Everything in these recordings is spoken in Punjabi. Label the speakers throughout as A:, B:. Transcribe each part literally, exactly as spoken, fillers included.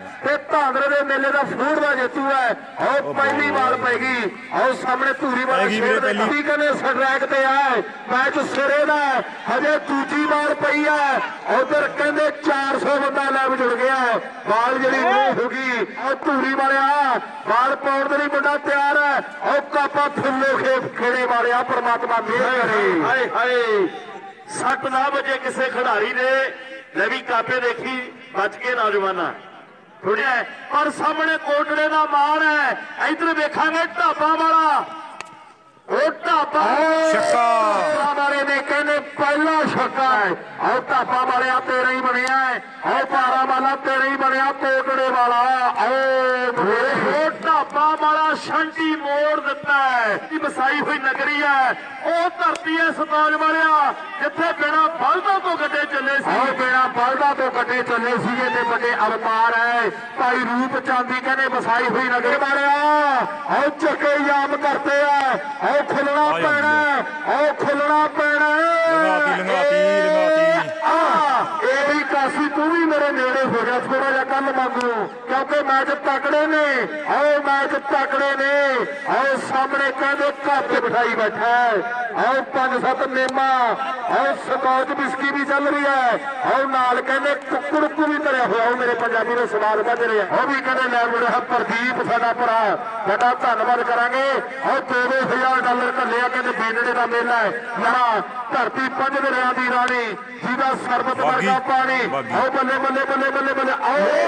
A: ਤੇ ਧਾਂਦਰੇ ਦੇ ਮੇਲੇ ਦਾ ਫੂਡ ਦਾ ਜੇਤੂ ਹੈ। ਉਹ ਪਹਿਲੀ ਬਾਲ ਪੈਗੀ। ਉਹ ਸਾਹਮਣੇ ਧੂਰੀ ਵਾਲਾ ਖੇਡਦੇ ਠੀਕ ਨੇ ਸਟ੍ਰਾਈਕ ਤੇ ਹੈ। ਮੈਚ ਸਿਰੇ ਦਾ ਹਜੇ ਦੂਜੀ ਬਾਲ ਪਈ ਹੈ। ਉਧਰ ਕਹਿੰਦੇ ਚਾਰ ਸੌ ਬੰਦਾ ਲੈਬ ਜੁੜ ਗਿਆ। ਬਾਲ ਜਿਹੜੀ ਨਹੀਂ ਹੋ ਗਈ। ਉਹ ਧੂਰੀ ਵਾਲਿਆ ਬਾਲ ਪਾਉਣ ਦੇ ਲਈ ਮੁੰਡਾ ਤਿਆਰ ਹੈ। ਉਹ ਕਾਪਾ ਫੁੱਲੋ ਖੇਡ ਖੇੜੇ ਵਾਲਿਆ ਪਰਮਾਤਮਾ ਮਿਹਰ ਕਰੇ।
B: ਹਾਏ ਹਾਏ ਸੱਟ ਨਾ ਵਜੇ ਕਿਸੇ ਖਿਡਾਰੀ ਨੇ। ਲੈ ਵੀ ਕਾਪੇ ਦੇਖੀ ਬਚ ਕੇ ਨੌਜਵਾਨਾਂ ਥੋੜਿਆ ਪਰ ਸਾਹਮਣੇ ਕੋਟੜੇ ਦਾ ਮਾਣ ਹੈ। ਇਧਰ ਵੇਖਾਂਗੇ ਢਾਬਾ ਵਾਲਾ। ਉਹ ਢਾਬਾ
A: ਛੱਕਾ ਵਾਲੇ ਨੇ ਕਹਿੰਦੇ ਪਹਿਲਾ ਛੱਕਾ ਹੈ। ਉਹ ਢਾਬਾ ਵਾਲਿਆ ਤੇਰਾ ਹੀ ਬਣਿਆ ਹੈ। ਉਹ ਪਾਰਾ ਵਾਲਾ ਤੇਰਾ ਹੀ ਬਣਿਆ ਕੋਟੜੇ ਵਾਲਾ।
B: ਉਹ ਢਾਬਾ ਵਾਲਾ ਸ਼ੰਟੀ ਮੋੜ ਦਿੱਤਾ ਹੈ। ਵਸਾਈ ਹੋਈ ਨਗਰੀ ਹੈ। ਉਹ ਧਰਤੀ ਹੈ ਸਤਾਜ ਵਾਲਿਆ ਜਿੱਥੇ ਬਿਨਾਂ ਬਲਦਾਂ ਤੋਂ ਗੱਡੇ ਚੱਲੇ ਸੀ।
A: ਉਹ ਬਿਨਾਂ ਬਲਦਾਂ ਤੋਂ ਗੱਡੇ ਚੱਲੇ ਸੀਗੇ ਤੇ ਵੱਡੇ ਅਵਤਾਰ ਹੈ। ਭਾਈ ਰੂਪ ਚਾਂਦੀ ਕਹਿੰਦੇ ਵਸਾਈ ਹੋਈ ਨਗਰੀ ਵਾਲਿਆ। ਉਹ ਚੱਕੇ ਯਾਮ ਕਰਦੇ ਆ। ਉਹ ਖੁੱਲਣਾ ਪੈਣਾ। ਉਹ ਖੁੱਲਣਾ ਪੈਣਾ।
C: ਲੰਗਾਤੀ ਲੰਗਾਤੀ ਲੰਗਾਤੀ
A: ਆ ਇਹ ਵੀ ਕਾਸੀ ਤੂੰ ਵੀ ਮੇਰੇ ਨੇੜੇ ਹੋ ਗਿਆ ਥੋੜਾ ਜਿਹਾ ਕੱਲ ਵਾਂਗੂ ਕਿਉਂਕਿ ਮੈਚ ਤਕੜੇ ਨੇ। ਆਓ ਮੈਚ ਤਕੜੇ ਨੇ। ਆਓ ਸਾਹਮਣੇ ਕਹਿੰਦੇ ਘਰ ਤੇ ਬਿਠਾਈ ਬੈਠਾ। ਆਓ ਪੰਜ ਸੱਤ ਮੇਮਾ। ਆਓ ਸਕੌਚ ਬਿਸਕੀ ਵੀ ਚੱਲ ਰਹੀ ਹੈ। ਆਓ ਨਾਲ ਕਹਿੰਦੇ ਕੁੱਕੜਕੂ ਵੀ ਧਰਿਆ ਹੋਇਆ। ਉਹ ਮੇਰੇ ਪੰਜਾਬੀ ਦੇ ਸਵਾਲ ਵੱਜ ਰਹੇ ਆ। ਉਹ ਵੀ ਕਹਿੰਦੇ ਲੈ ਮੁੰਡਾ ਪ੍ਰਦੀਪ ਸਾਡਾ ਭਰਾ ਸਾਡਾ ਧੰਨਵਾਦ ਕਰਾਂਗੇ। ਆਓ ਦੋ ਦੋ ਹਜ਼ਾਰ ਡਾਲਰ ਘੱਲਿਆ ਕਹਿੰਦੇ ਬੇਨੜੇ ਦਾ ਮੇਲਾ ਹੈ। ਨਾ ਧਰਤੀ ਪੰਜ ਦਰਿਆ ਦੀ ਰਾਣੀ ਜਿਹਦਾ ਸਰਬਤ ਵਰਗਾ ਪਾਣੀ। ਆਓ ਬੱਲੇ ਬੱਲੇ ਬੱਲੇ ਬੱਲੇ ਬੱਲੇ। ਆਓ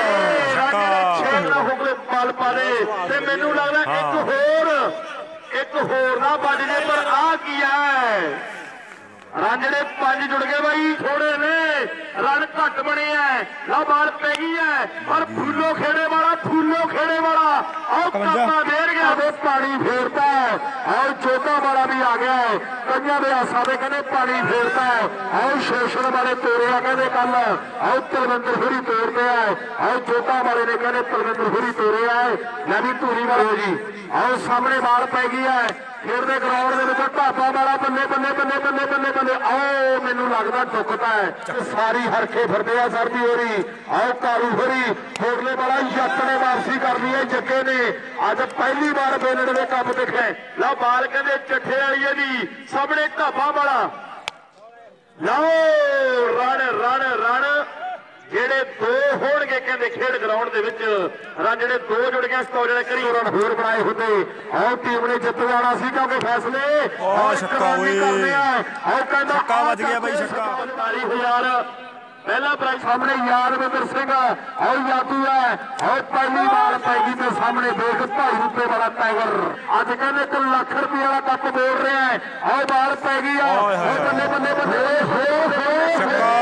B: ਛੇੜਾ ਹੁਕਲੇ ਪਾਲ ਪਾਲੇ ਤੇ ਮੈਨੂੰ ਲੱਗਦਾ ਇੱਕ ਹੋਰ ਇੱਕ ਹੋਰ ਨਾ ਵੱਜ ਜੇ ਪਰ ਆ ਕੀ ਹੈ। ਰਨ ਜਿਹੜੇ ਪੰਜ ਜੁੜ ਗਏ ਬਾਈ ਥੋੜੇ ਨੇ ਰਨ ਘੱਟ ਬਣੇ ਐ। ਲਾ ਬਾਲ ਪੈ ਗਈ ਐ ਪਰ ਫੁੱਲੋ ਖੇੜੇ ਵਾਲਾ ਫੁੱਲੋ ਖੇੜੇ ਵਾਲਾ ਆਹ ਕਾਪਾ ਫੇਰ ਗਿਆ
A: ਤੇ ਪਾਣੀ ਫੇਰਦਾ। ਆਓ ਚੋਟਾ ਵਾਲਾ ਵੀ ਆ ਗਿਆ। ਕਈਆਂ ਦੇ ਆਸਾਂ ਦੇ ਕਹਿੰਦੇ ਪਾਣੀ ਫੇਰਦਾ। ਆਓ ਸ਼ੋਸ਼ਣ ਵਾਲੇ ਤੋੜਿਆ ਕਹਿੰਦੇ ਕੱਲ। ਆਓ ਤਲਵਿੰਦਰ ਹੋਰੀ ਤੋੜਦੇ ਆ। ਆਓ ਚੋਟਾ ਵਾਲੇ ਨੇ ਕਹਿੰਦੇ ਤਲਵਿੰਦਰ ਹੋਰੀ ਤੋੜਿਆ। ਲੈ ਵੀ ਧੂਰੀ ਵਾਲੇ ਜੀ। ਆਓ ਸਾਹਮਣੇ ਬਾਲ ਪੈ ਗਈ ਹੈ। ਖੇਡਦੇ ਗਰਾਊਂਡ ਦੇ ਵਿੱਚ ਢਾਬਾ ਵਾਲਾ ਬੱਲੇ ਬੱਲੇ ਬੱਲੇ ਬੱਲੇ ਬੱਲੇ ਬੱਲੇ। ਆਓ ਮੈਨੂੰ ਲੱਗਦਾ ਟੁੱਕਦਾ ਹੈ। ਸਾਰੀ ਹਰਖੇ ਫਿਰਦੇ ਆ ਸਰਦੀ ਹੋਰੀ। ਆਓ ਕਾਰੂ ਹੋਰੀ ਹੋਰਲੇ ਵਾਲਾ ਜੱਟ ਨੇ ਵਾਪਸੀ ਕਰਨੀ ਹੈ। ਜੱਗੇ ਨੇ ਅੱਜ ਪਹਿਲੀ ਵਾਰ ਬੇਨੜ ਦੇ ਕੰਮ ਦੇਖਿਆ।
B: ਲਓ ਬਾਲ ਕਹਿੰਦੇ ਚੱਠੇ ਵਾਲੀਏ ਦੀ ਸਾਹਮਣੇ ਢਾਬਾ ਵਾਲਾ। ਲਓ ਰਨ ਰਨ ਰਨ ਜਿਹੜੇ ਦੋ ਹੋਣਗੇ ਕਹਿੰਦੇ ਖੇਡ ਗਰਾਊਂਡ ਦੇ ਵਿੱਚ ਰਨ ਜਿਹੜੇ ਦੋ ਜੁੜ ਗਏ ਸਤੌਜ ਵਾਲੇ ਕਰੀ
A: ਰਨ ਹੋਰ ਬਣਾਏ ਹੁੰਦੇ। ਆਓ ਟੀਮ ਨੇ ਜਿੱਤ ਜਾਣਾ ਸੀ ਕਿਉਂਕਿ ਫੈਸਲੇ
C: ਆਹ ਛੱਕਾ ਓਏ।
A: ਆਓ ਕਹਿੰਦਾ
C: ਛੱਕਾ ਵੱਜ ਗਿਆ ਬਾਈ ਛੱਕਾ।
B: ਚਾਲੀ ਹਜ਼ਾਰ ਪਹਿਲਾ ਪ੍ਰਾਈਜ਼
A: ਸਾਹਮਣੇ ਯਾਦਵਿੰਦਰ ਸਿੰਘ। ਆਓ ਯਾਦੂ ਹੈ। ਆਓ ਪਹਿਲੀ ਵਾਰ ਪੈਗੀ ਤੇ ਸਾਹਮਣੇ ਦੇਖ ਢਾਈ ਰੁਪਏ ਵਾਲਾ ਟਾਈਗਰ ਅੱਜ ਕਹਿੰਦੇ ਇੱਕ ਲੱਖ ਰੁਪਏ ਵਾਲਾ ਕੱਪ ਮੋੜ ਰਿਹਾ ਹੈ। ਆਓ ਬਾਲ ਪੈ ਗਈ ਆ। ਬੱਲੇ ਬੱਲੇ ਬੱਲੇ
C: ਛੱਕਾ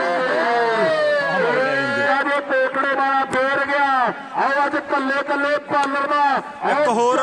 A: ਕੋਟੜੇ ਵਾਲਾ ਫੇਰ ਗਿਆ। ਆਓ ਅੱਜ ਕੱਲੇ ਕੱਲੇ ਪਾਲਰ ਦਾ
C: ਇੱਕ ਹੋਰ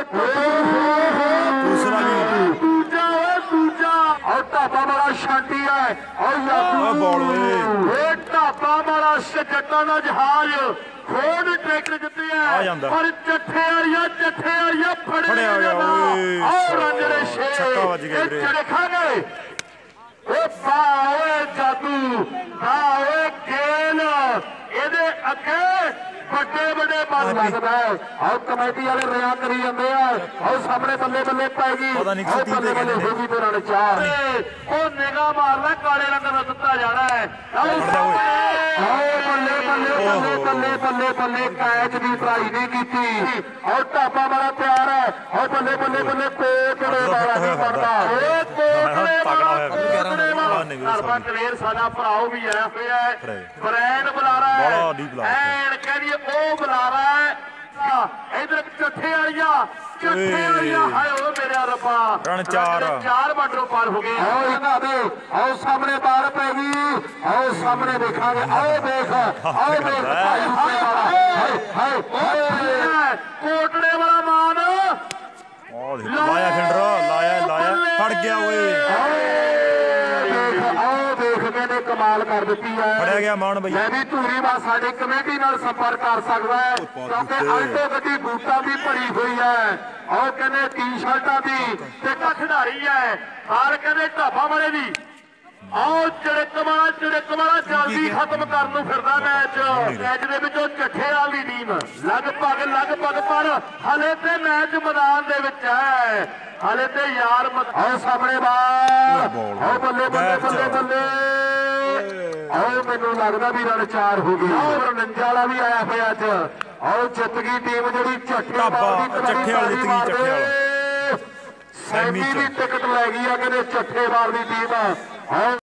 C: ਦੂਸਰਾ ਵੀ
A: ਦੂਜਾ ਓਏ ਦੂਜਾ। ਆਓ ਢਾਬਾ ਵਾਲਾ ਸ਼ਾਂਤੀ ਹੈ। ਆਓ ਯਾਦੂ
C: ਬੋਲ ਓਏ।
B: ਇਹ ਢਾਬਾ ਵਾਲਾ ਜੱਟਾਂ ਦਾ ਜਹਾਜ਼ ਖੋਦ ਟਰੈਕਟਰ ਜਿੱਤਿਆ ਪਰ ਚੱਠੇ ਵਾਲੀਆ ਚੱਠੇ ਵਾਲੀਆ ਫੜਿਆ ਗਿਆ। ਆਓ ਰੰਜੜੇ ਛੇ
C: ਛੱਕਾ ਵੱਜ ਗਿਆ ਵੀਰੇ।
B: ਚੜੇ ਖਾਂਗੇ ਉਹ ਬਾਏ ਜਾਦੂ ਬਾਏ ਗੇਲ ਇਹਦੇ ਅੱਗੇ ਵੱਡੇ ਵੱਡੇ ਬਣ
A: ਲੱਗਦਾ। ਆਓ ਕਮੇਟੀ ਵਾਲੇ ਰਿਆ ਕਰੀ ਜਾਂਦੇ ਆ। ਆਓ ਸਾਹਮਣੇ ਬੱਲੇ ਬੱਲੇ ਪੈ ਗਈ। ਆਓ ਬੱਲੇ ਬੱਲੇ ਹੋ ਗਈ ਤੇ ਚਾਰ।
B: ਉਹ ਨਿਗਾਹ ਮਾਰਦਾ ਕਾਲੇ ਰੰਗ ਦਾ ਦਿੱਤਾ ਜਾਣਾ ਹੈ।
A: ਆਓ ਬੱਲੇ ਬੱਲੇ ਬੱਲੇ ਬੱਲੇ ਬੱਲੇ ਬੱਲੇ ਕੈਚ ਦੀ ਟਰਾਈ ਨਹੀਂ ਕੀਤੀ। ਆਓ ਢਾਬਾ ਵਾਲਾ ਤਿਆਰ ਹੈ। ਆਓ ਬੱਲੇ ਬੱਲੇ ਬੱਲੇ ਕੋਟੜੇ ਵਾਲਾ ਨਹੀਂ ਕਰਦਾ।
B: ਉਹ ਕੋਟੜੇ ਵਾਲਾ ਕੋਟੜੇ ਵਾਲਾ ਧਰਮਾ ਕਲੇਰ ਸਾਡਾ ਭਰਾਓ ਵੀ ਆਇਆ ਹੋਇਆ ਹੈ। ਬ੍ਰੈਂਡ ਬੁਲਾਰਾ ਹੈ ਐਨ ਕਹਿੰਦੀ ਉਹ ਬੁਲਾਰਾ ਹੈ। ਇਧਰ ਚੱਠੇ ਵਾਲੀਆ ਚੱਠੇ ਵਾਲੀਆ ਹਾਏ ਉਹ ਮੇਰੇ ਰੱਬਾ
C: ਰਨ ਚਾਰ
B: ਚਾਰ ਬਾਰਡਰੋਂ ਪਾਰ ਹੋ ਗਏ।
A: ਆਓ ਇਹਨਾਂ ਦੇ ਆਓ ਸਾਹਮਣੇ ਬਾਲ ਪੈ ਗਈ। ਆਓ ਸਾਹਮਣੇ ਦੇਖਾਂਗੇ। ਆਓ ਦੇਖ ਆਓ ਦੇਖ ਹਾਏ ਹਾਏ ਹਾਏ
B: ਕੋਟੜੇ ਵਾਲਾ ਮਾਨ
C: ਲਾਇਆ ਖਿੰਡਰ ਲਾਇਆ ਲਾਇਆ ਫੜ ਗਿਆ ਓਏ।
A: ਆਓ ਦੇਖ ਕਹਿੰਦੇ ਕਮਾਲ ਕਰ ਦਿੱਤੀ ਹੈ।
C: ਫੜਿਆ ਗਿਆ ਮਾਨ ਬਈ।
A: ਮੈਂ ਵੀ ਧੂਰੀ ਵਾ ਸਾਡੀ ਕਮੇਟੀ ਨਾਲ ਸੰਪਰਕ ਕਰ ਸਕਦਾ ਹੈ ਕਿਉਂਕਿ ਆਲਟੋ ਗੱਡੀ ਬੂਟਾਂ ਦੀ ਭਰੀ ਹੋਈ ਹੈ। ਆਓ ਕਹਿੰਦੇ ਟੀ ਸ਼ਰਟਾਂ ਦੀ
B: ਤੇ ਕਾ ਖਿਡਾਰੀ ਹੈ ਬਾਲ ਕਹਿੰਦੇ ਢਾਬਾ ਵਾਲੇ ਦੀ ਆਓ ਚੜਕ ਵਾਲਾ ਚੜਕ ਵਾਲਾ ਜਲਦੀ ਖਤਮ ਕਰਨ ਨੂੰ ਫਿਰਦਾ ਮੈਚ ਮੈਚ ਦੇ ਵਿੱਚੋਂ ਚੱਠੇ ਵਾਲੀ ਟੀਮ ਲਗਭਗ ਲਗਭਗ ਪਰ ਹਲੇ ਤੇ ਮੈਚ ਮੈਦਾਨ ਦੇ ਵਿੱਚ ਹੈ ਹਲੇ ਤੇ ਯਾਰ
A: ਆਓ ਸਾਹਮਣੇ ਬਾਲ ਆਓ ਬੱਲੇ ਬੱਲੇ ਬੱਲੇ ਬੱਲੇ ਆਓ ਮੈਨੂੰ ਲੱਗਦਾ ਵੀ ਰਨ ਚਾਰ ਹੋ ਗਈ ਆਓ ਰਣੰਜਾ ਵਾਲਾ ਵੀ ਆਇਆ ਹੋਇਆ ਅੱਜ ਆਓ ਜਿੱਤ ਗਈ ਟੀਮ ਜਿਹੜੀ ਚੱਠੇ ਵਾਲੀ
C: ਚੱਠੇ ਵਾਲੀ ਜਿੱਤ ਗਈ ਚੱਠੇ ਵਾਲਾ
A: ਸੈਮੀ ਦੀ ਟਿਕਟ ਲੈ ਗਈ ਆ ਕਹਿੰਦੇ ਚੱਠੇ ਵਾਲੀ ਟੀਮ ਆਓ